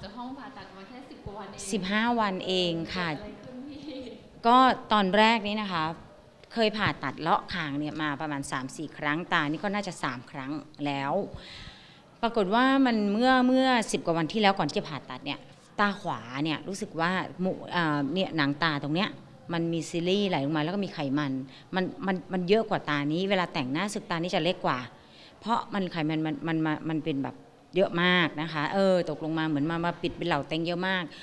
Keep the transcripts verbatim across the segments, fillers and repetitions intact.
จากห้องผ่าตัดมาแค่สิบกว่าวันเองสิบห้าวันเองค่ะก็ตอนแรกนี้นะคะเคยผ่าตัดเลาะคางเนี่ยมาประมาณ สามสี่ ครั้งตานี่ก็น่าจะสามครั้งแล้วปรากฏว่ามันเมื่อเมื่อสิบกว่าวันที่แล้วก่อนที่จะผ่าตัดเนี่ยตาขวาเนี่ยรู้สึกว่าเนี่ยหนังตาตรงเนี้ยมันมีซีรีส์ไหลลงมาแล้วก็มีไขมันมันมันมันเยอะกว่าตานี้เวลาแต่งหน้าสึกตานี้จะเล็กกว่าเพราะมันไขมันมันมันมันเป็นแบบเยอะมากนะคะเออตกลงมาเหมือนมามาปิดเป็นเหล่าเต็งเยอะมาก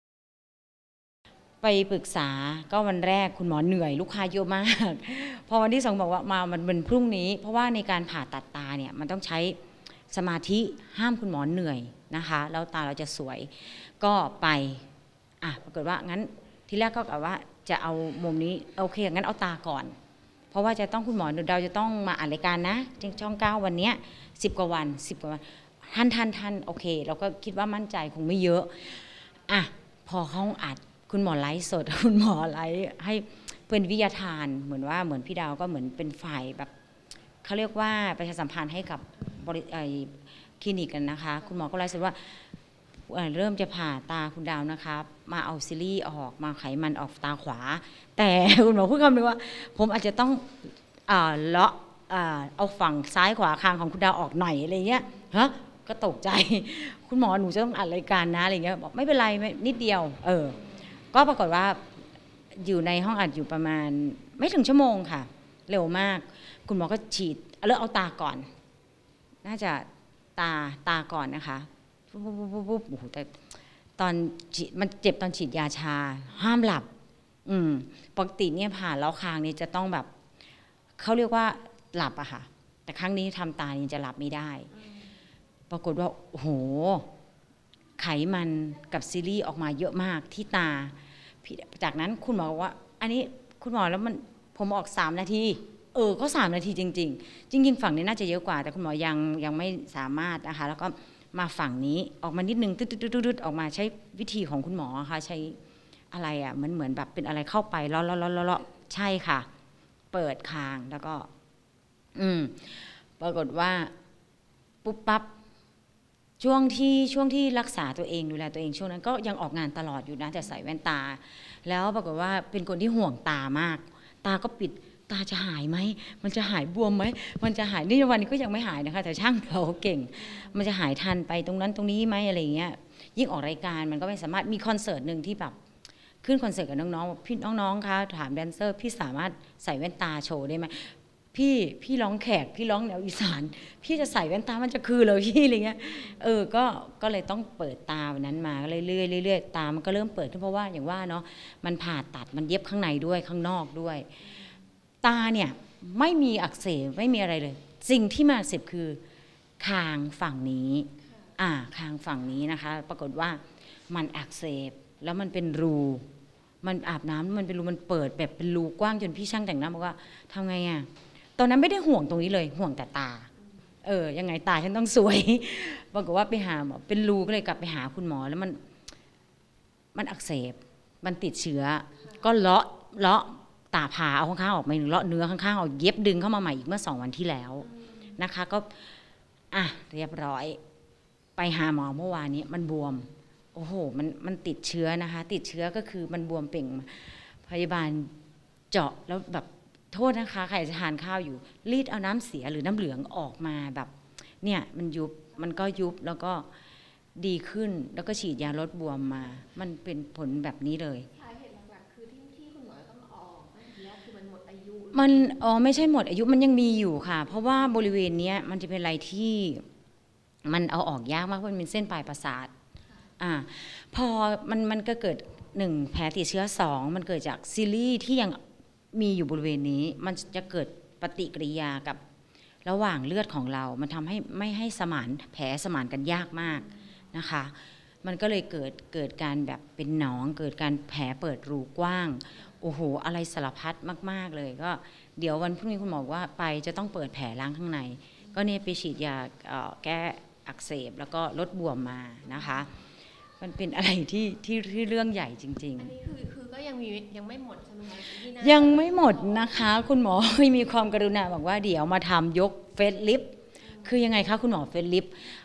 ไปปรึกษาก็วันแรกคุณหมอเหนื่อยลูกค้าเยอะมากพอวันที่สองบอกว่ามามันเป็นพรุ่งนี้เพราะว่าในการผ่าตัดตาเนี่ยมันต้องใช้สมาธิห้ามคุณหมอเหนื่อยนะคะแล้วตาเราจะสวยก็ไปอ่ะปรากฏว่างั้นที่แรกก็กะว่าจะเอามุมนี้โอเคงั้นเอาตาก่อนเพราะว่าจะต้องคุณหมอเราจะต้องมาอ่านรายการนะช่องเก้าวันนี้สิบกว่าวันสิบกว่าวันท่านท่านท่านโอเคเราก็คิดว่ามั่นใจคงไม่เยอะอ่ะพอห้องอัดคุณหมอไลฟ์สดคุณหมอไลฟ์ให้เป็นวิทยาทานเหมือนว่าเหมือนพี่ดาวก็เหมือนเป็นฝ่ายแบบเขาเรียกว่าประชาสัมพันธ์ให้กับบริษัทคลินิกกันนะคะคุณหมอก็ไลฟ์สดว่าเริ่มจะผ่าตาคุณดาวนะคะมาเอาซีรีส์ออกมาไขมันออกตาขวาแต่คุณหมอพูดคำนึงว่าผมอาจจะต้องเลาะเอาฝั่งซ้ายขวาคางของคุณดาวออกหน่อยอะไรเงี้ยฮะก็ตกใจคุณหมอหนูจะต้องอัดรายการนะอะไรเงี้ยบอกไม่เป็นไรนิดเดียวเออก็ปรากฏว่าอยู่ในห้องอัดอยู่ประมาณไม่ถึงชั่วโมงค่ะเร็วมากคุณหมอก็ฉีดเลือกเอาตาก่อนน่าจะตาตาก่อนนะคะปุ๊บปุ๊บปุ๊บปุ๊บโอ้โหแต่ตอนมันเจ็บตอนฉีดยาชาห้ามหลับอืมปกติเนี่ยผ่าแล้วคางนี่จะต้องแบบเขาเรียกว่าหลับอะค่ะแต่ครั้งนี้ทำตานี่จะหลับไม่ได้ปรากฏว่าโอ้โหไขมันกับซีรีส์ออกมาเยอะมากที่ตาจากนั้นคุณหมอบอกว่าอันนี้คุณหมอแล้วมันผมออกสามนาทีเออก็สามนาทีจริงๆจริงๆฝั่งนี้น่าจะเยอะกว่าแต่คุณหมอยังยังไม่สามารถนะคะแล้วก็มาฝั่งนี้ออกมานิดนึงตึ๊ดๆๆออกมาใช้วิธีของคุณหมอค่ะใช้อะไรอ่ะเหมือนเหมือนแบบเป็นอะไรเข้าไปเลาะเลาะเลาะเลาะใช่ค่ะเปิดคางแล้วก็อืมปรากฏว่าปุ๊บปั๊บช่วงที่ช่วงที่รักษาตัวเองดูแลตัวเองช่วงนั้นก็ยังออกงานตลอดอยู่นะแต่ใส่แว่นตาแล้วปรากฏว่าเป็นคนที่ห่วงตามากตาก็ปิดตาจะหายไหมมันจะหายบวมไหมมันจะหายนี่วันนี้ก็ยังไม่หายนะคะแต่ช่างเราเก่งมันจะหายทันไปตรงนั้นตรงนี้ไหมอะไรเงี้ยยิ่งออกรายการมันก็ไม่สามารถมีคอนเสิร์ตหนึ่งที่แบบขึ้นคอนเสิร์ตกับน้องๆพี่น้องๆคะถามแดนเซอร์พี่สามารถใส่แว่นตาโชว์ได้ไหมพี่พี่ร้องแขกพี่ร้องแนวอีสานพี่จะใส่แว่นตามันจะคือเลยพี่อะไรเงี้ยเออก็ก็เลยต้องเปิดตาวันนั้นมาเรื่อยๆเรื่อยๆตามันก็เริ่มเปิดขึ้นเพราะว่าอย่างว่าเนาะมันผ่าตัดมันเย็บข้างในด้วยข้างนอกด้วยตาเนี่ยไม่มีอักเสบไม่มีอะไรเลยสิ่งที่มาอักเสบคือคางฝั่งนี้อ่าคางฝั่งนี้นะคะปรากฏว่ามันอักเสบแล้วมันเป็นรูมันอาบน้ำมันเป็นรูมันเปิดแบบเป็นรูกว้างจนพี่ช่างแต่งหน้าบอกว่าทำไงอ่ะตอนนั้นไม่ได้ห่วงตรงนี้เลยห่วงแต่ตาเออยังไงตาฉันต้องสวยปรากฏว่าไปหาหมอเป็นรูก็เลยกลับไปหาคุณหมอแล้วมันมันอักเสบมันติดเชื้อก็เลาะเลาะตาผ่าเอาข้างๆออกมาเลาะเนื้อข้างๆออกเย็บดึงเข้ามาใหม่อีกเมื่อสองวันที่แล้วนะคะก็อ่ะเรียบร้อยไปหาหมอเมื่อวานนี้มันบวมโอ้โหมันมันติดเชื้อนะคะติดเชื้อก็คือมันบวมเป่งพยาบาลเจาะแล้วแบบโทษนะคะใครจะทานข้าวอยู่รีดเอาน้ำเสียหรือน้ำเหลืองออกมาแบบเนี่ยมันยุบมันก็ยุบแล้วก็ดีขึ้นแล้วก็ฉีดยาลดบวมมามันเป็นผลแบบนี้เลยสาเหตุหลักๆคือที่ที่คุณหมอต้องออกนั่นคือมันหมดอายุมันอ๋อไม่ใช่หมดอายุมันยังมีอยู่ค่ะเพราะว่าบริเวณนี้มันจะเป็นอะไรที่มันเอาออกยากมากเพราะมันเป็นเส้นปลายประสาทอ่าพอมันมันก็เกิดหนึ่งแผลติดเชื้อสองมันเกิดจากซีรีส์ที่ยังมีอยู่บริเวณนี้มันจะเกิดปฏิกิริยากับระหว่างเลือดของเรามันทำให้ไม่ให้สมานแผลสมานกันยากมากนะคะมันก็เลยเกิดเกิดการแบบเป็นหนองเกิดการแผลเปิดรูกว้างโอ้โหอะไรสารพัดมากๆเลยก็เดี๋ยววันพรุ่งนี้คุณหมอว่าไปจะต้องเปิดแผลล้างข้างในก็เนี่ยไปฉีดยาแก้อักเสบแล้วก็ลดบวมมานะคะมันเป็นอะไรที่ที่ที่เรื่องใหญ่จริงๆอันนี้คือคือก็ยังมียังไม่หมดใช่ไหมคะยังไม่หมดนะคะคุณหมอมีความกรุณาบอกว่าเดี๋ยวมาทำยกเฟซลิฟต์คือยังไงคะคุณหมอเฟซลิฟต์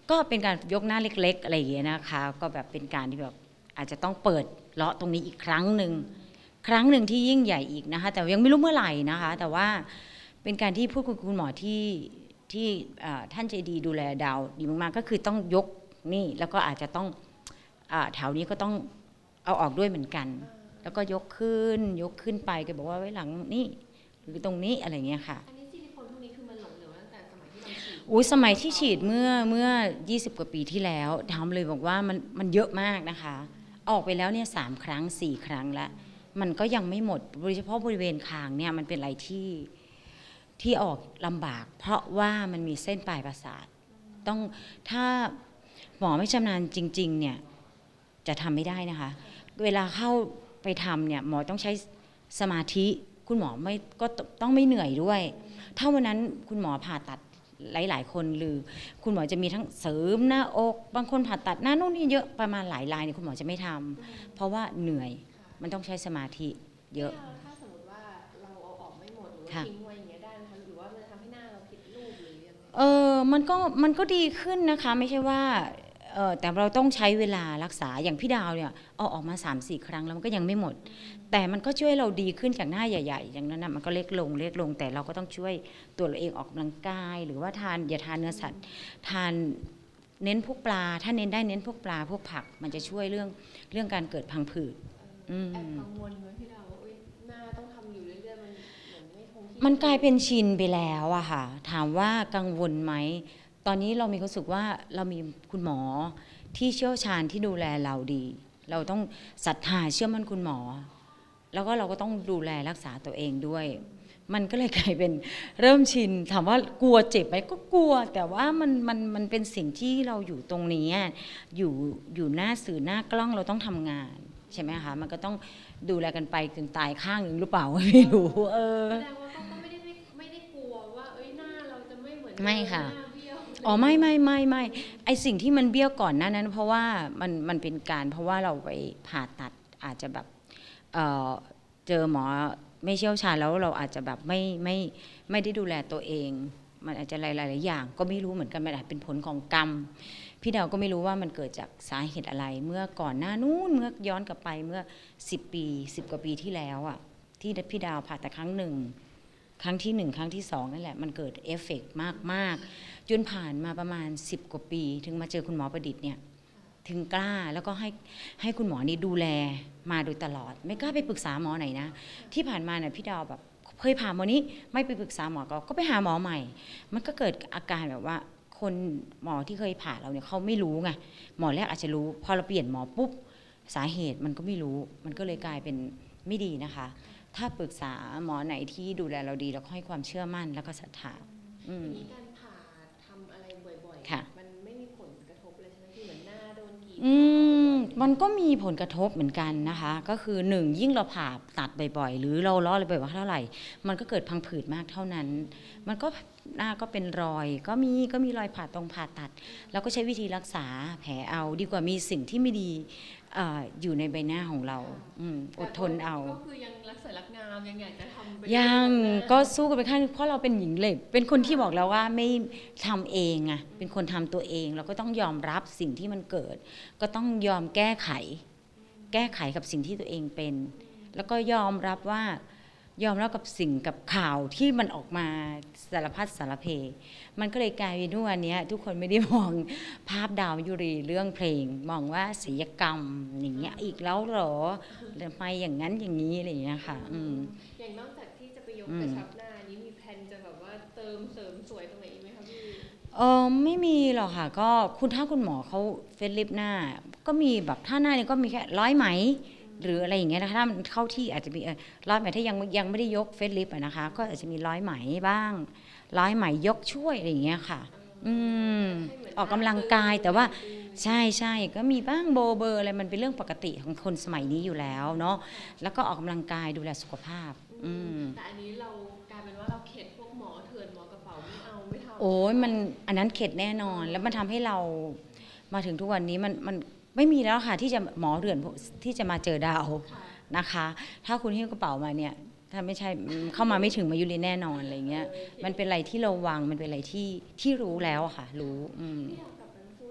ก็เป็นการยกหน้าเล็กๆอะไรอย่างเงี้ยนะคะก็แบบเป็นการที่แบบอาจจะต้องเปิดเลาะตรงนี้อีกครั้งหนึ่งครั้งหนึ่งที่ยิ่งใหญ่อีกนะคะแต่ยังไม่รู้เมื่อไหร่นะคะแต่ว่าเป็นการที่พูดคุยกับคุณหมอที่ที่ท่านใจดีดูแลดาวดีมากๆก็คือต้องยกนี่แล้วก็อาจจะต้องแถวนี้ก็ต้องเอาออกด้วยเหมือนกันแล้วก็ยกขึ้นยกขึ้นไปก็บอกว่าไว้หลังนี่หรือตรงนี้อะไรเงี้ยค่ะอันนี้ซิลิโคนพวกนี้คือมันหลงเหลวตั้งแต่สมัยที่เราฉีดอุ้ยสมัยที่ฉีดเมื่อเมื่อยี่สิบกว่าปีที่แล้วทำเลยบอกว่ามันมันเยอะมากนะคะออกไปแล้วเนี่ยสามครั้งสี่ครั้งแล้วมันก็ยังไม่หมดโดยเฉพาะบริเวณคางเนี่ยมันเป็นอะไรที่ที่ออกลำบากเพราะว่ามันมีเส้นปลายประสาทต้องถ้าหมอไม่ชำนาญจริงๆเนี่ยจะทำไม่ได้นะคะเวลาเข้าไปทำเนี่ยหมอต้องใช้สมาธิคุณหมอไม่ก็ต้องไม่เหนื่อยด้วยถ้าวันนั้นคุณหมอผ่าตัดหลายๆคนหรือคุณหมอจะมีทั้งเสริมหน้าอกบางคนผ่าตัดหน้านู่นนี่เยอะประมาณหลายรายเนี่ยคุณหมอจะไม่ทำเพราะว่าเหนื่อยมันต้องใช้สมาธิเยอะถ้าสมมติว่าเราเอาออกไม่หมดหรือว่าทิ้งไว้อย่างเงี้ยได้ไหมคะหรือว่ามันจะทำให้หน้าเราผิดรูปหรือยังไงเออมันก็มันก็ดีขึ้นนะคะไม่ใช่ว่าเออแต่เราต้องใช้เวลารักษาอย่างพี่ดาวเนี่ยเอาออกมา สามสี่ ครั้งแล้วมันก็ยังไม่หมดแต่มันก็ช่วยเราดีขึ้นจากหน้าใหญ่ๆอย่างนั้นนะมันก็เล็กลงเล็กลงแต่เราก็ต้องช่วยตัวเราเองออกกำลังกายหรือว่าทานอย่าทานเนื้อสัตว์ทานเน้นพวกปลาถ้าเน้นได้เน้นพวกปลาพวกผักมันจะช่วยเรื่องเรื่องการเกิดพังผืดแอบกังวลไหมพี่ดาวว่าหน้าต้องทำอยู่เรื่อยๆมันเหมือนไม่คงที่มันกลายเป็นชินไปแล้วอะค่ะถามว่ากังวลไหมตอนนี้เรามีความรู้สึกว่าเรามีคุณหมอที่เชี่ยวชาญที่ดูแลเราดีเราต้องศรัทธาเชื่อมั่นคุณหมอแล้วก็เราก็ต้องดูแลรักษาตัวเองด้วยมันก็เลยกลายเป็นเริ่มชินถามว่ากลัวเจ็บไหมก็กลัวแต่ว่ามันมันมันเป็นสิ่งที่เราอยู่ตรงนี้อยู่อยู่หน้าสื่อหน้ากล้องเราต้องทำงานใช่ไหมคะมันก็ต้องดูแลกันไปจนตายข้างหนึ่งหรือเปล่าไม่รู้เออแสดงว่าเขาก็ไม่ได้ไม่ได้กลัวว่าเอ้ยหน้าเราจะไม่เหมือนไม่ค่ะหน้าเบี้ยวอ๋อไม่ไม่ไม่ไม่ไอสิ่งที่มันเบี้ยวก่อนหน้านั้นเพราะว่ามันมันเป็นการเพราะว่าเราไปผ่าตัดอาจจะแบบเออเจอหมอไม่เชี่ยวชาญแล้วเราอาจจะแบบไม่ไม่ไม่ได้ดูแลตัวเองมันอาจจะหลายๆอย่างก็ไม่รู้เหมือนกันมันอาจเป็นผลของกรรมพี่ดาวก็ไม่รู้ว่ามันเกิดจากสาเหตุอะไรเมื่อก่อนหน้านู้นเมื่อย้อนกลับไปเมื่อสิบปีสิบกว่าปีที่แล้วอ่ะที่พี่ดาวผ่าตัดครั้งหนึ่งครั้งที่หนึ่งครั้งที่สองนั่นแหละมันเกิดเอฟเฟกต์มากๆจนผ่านมาประมาณสิบกว่าปีถึงมาเจอคุณหมอประดิษฐ์เนี่ยถึงกล้าแล้วก็ให้ให้คุณหมอนี่ดูแลมาโดยตลอดไม่กล้าไปปรึกษาหมอไหนนะที่ผ่านมาเนี่ยพี่ดาวแบบเคยผ่าหมอนี้ไม่ไปปรึกษาหมอก็ก็ไปหาหมอใหม่มันก็เกิดอาการแบบว่าคนหมอที่เคยผ่าเราเนี่ยเขาไม่รู้ไงหมอแรกอาจจะรู้พอเราเปลี่ยนหมอปุ๊บสาเหตุมันก็ไม่รู้มันก็เลยกลายเป็นไม่ดีนะคะถ้าปรึกษาหมอไหนที่ดูแลเราดีแล้วก็ให้ความเชื่อมั่นแล้วก็ศรัทธาทีนี้การผ่าทำอะไรบ่อยๆมันไม่มีผลกระทบเลยใช่ไหมที่เหมือนหน้าโดนกรีดอืมมันก็มีผลกระทบเหมือนกันนะคะก็คือหนึ่งยิ่งเราผ่าตัดบ่อยๆหรือเราล้ออะไรบ่อยๆเท่าไหร่มันก็เกิดพังผืดมากเท่านั้นมันก็หน้าก็เป็นรอยก็มีก็มีรอยผ่าตรงผ่าตัดแล้วก็ใช้วิธีรักษาแผลเอาดีกว่ามีสิ่งที่ไม่ดีอยู่ในใบหน้าของเราอดทนเอาก็คือยังรักสวยรักงามยังอยากจะทำยังก็สู้กันไปข้างเพราะเราเป็นหญิงเหล็กเป็นคนที่บอกแล้วว่าไม่ทำเองอะเป็นคนทำตัวเองเราก็ต้องยอมรับสิ่งที่มันเกิดก็ต้องยอมแก้ไขแก้ไขกับสิ่งที่ตัวเองเป็นแล้วก็ยอมรับว่ายอมรับกับสิ่งกับข่าวที่มันออกมาสารพัดสารเพมันก็เลยกลายเป็นว่าวันนี้ทุกคนไม่ได้มองภาพดาวยุรีเรื่องเพลงมองว่าศิลปกรรมอย่างเงี้ยอีกแล้วเหรอทำไมอย่างนั้นอย่างนี้อะไรอย่างเงี้ยค่ะอย่างนอกจากที่จะไปยกกระชับหน้านี้มีแผนจะแบบว่าเติมเสริมสวยตรงไหนอีกไหมคะพี่เออไม่มีหรอกค่ะก็คุณถ้าคุณหมอเขาเฟซลิฟหน้าก็มีแบบท่าหน้านี่ก็มีแค่ร้อยไหมหรืออะไรอย่างเงี้ยนะคะถ้ามันเข้าที่อาจจะมีร้อยไหมถ้ายังยังไม่ได้ยกเฟซลิฟต์นะคะก็อาจจะมีร้อยไหมบ้างร้อยไหมยกช่วยอะไรอย่างเงี้ยค่ะอืมออกกำลังกายแต่ว่าใช่ใช่ก็มีบ้างโบเบอร์อะไรมันเป็นเรื่องปกติของคนสมัยนี้อยู่แล้วเนาะแล้วก็ออกกำลังกายดูแลสุขภาพอืมแต่อันนี้เรากลายเป็นว่าเราเข็ดพวกหมอเถื่อนหมอกระเป๋าไม่เอาไม่ทำโอ้ยมันอันนั้นเข็ดแน่นอนแล้วมันทำให้เรามาถึงทุกวันนี้มันมันไม่มีแล้วค่ะที่จะหมอเถื่อนที่จะมาเจอดาวนะคะถ้าคุณหิ้วกระเป๋ามาเนี่ยถ้าไม่ใช่เข้ามาไม่ถึงมายุรีแน่นอนอะไรเงี้ยมันเป็นอะไรที่เราวางมันเป็นอะไรที่ที่รู้แล้วค่ะรู้อืมที่เรากลับไปรู้สึก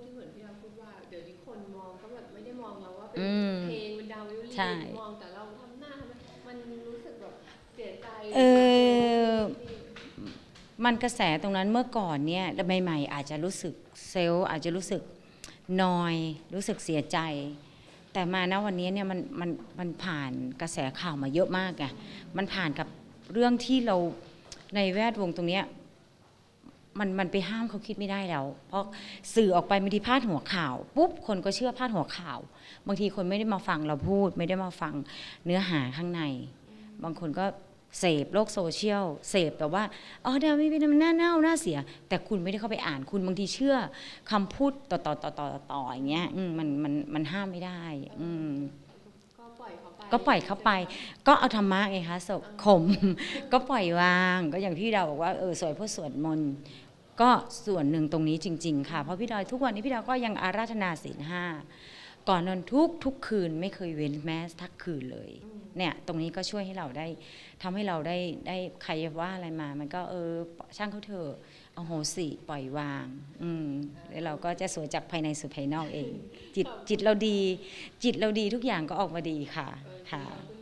ไม่ได้มองเราว่าเป็นอืมเพลงเป็นดาววิวลีใช่มองแต่เราทำหน้าทำไมมันรู้สึกแบบเสียใจเออ มันกระแสตรงนั้นเมื่อก่อนเนี่ยใหม่ๆอาจจะรู้สึกเซลล์อาจจะรู้สึกนอยรู้สึกเสียใจ แต่มาณวันนี้เนี่ยมันมันมันผ่านกระแสข่าวมาเยอะมากไงมันผ่านกับเรื่องที่เราในแวดวงตรงเนี้ยมันมันไปห้ามเขาคิดไม่ได้แล้ว เพราะสื่อออกไปบางทีพาดหัวข่าวปุ๊บคนก็เชื่อพาดหัวข่าว บางทีคนไม่ได้มาฟังเราพูด ไม่ได้มาฟังเนื้อหาข้างใน บางคนก็เสพโลกโซเชียลเสพแต่ว่าอ๋อเดี๋ยวไม่เป็นมันน่าเน่าน่าเสีย แต่คุณไม่ได้เข้าไปอ่านคุณบางทีเชื่อคำพูดต่อต่อต่อต่อต่ออย่างเงี้ยอืมมันมันมันห้ามไม่ได้อืมก็ปล่อยเขาไปก็ปล่อยเขาไป ก็เอาธรรมะไงคะสบข่ม ก็ปล่อยวาง ก็อย่างพี่ดาวบอกว่าเออสวยเพราะสวดมนต์ก็ส่วนหนึ่งตรงนี้จริงๆค่ะเพราะพี่ดาวทุกวันนี้พี่ดาวก็ยังอาราธนาศีลห้าก่อนนอนทุกทุกคืนไม่เคยเว้นแม้ทักคืนเลยเนี่ยตรงนี้ก็ช่วยให้เราได้ทำให้เราได้ได้ใครว่าอะไรมา มันก็เออช่างเขาเถอะเอาโหสิปล่อยวางอืมแล้วเราก็จะสวยจากภายในสู่ภายนอกเอง จิตจิตเราดี จิตเราดีทุกอย่างก็ออกมาดีค่ะค่ะ